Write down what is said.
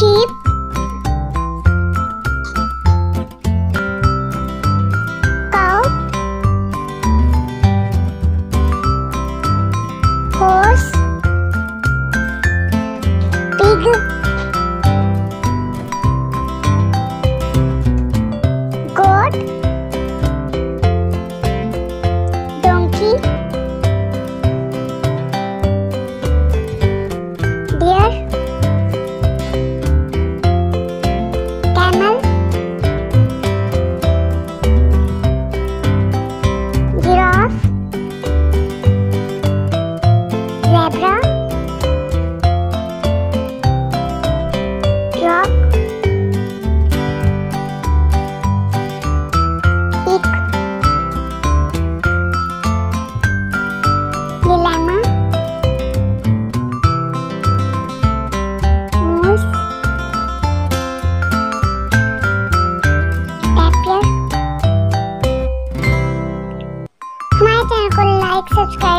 sheep, cow, horse, pig, goat, donkey, deer, camel, giraffe, zebra, rock, pig, llama, moose, tapir। हमारे channel को like subscribe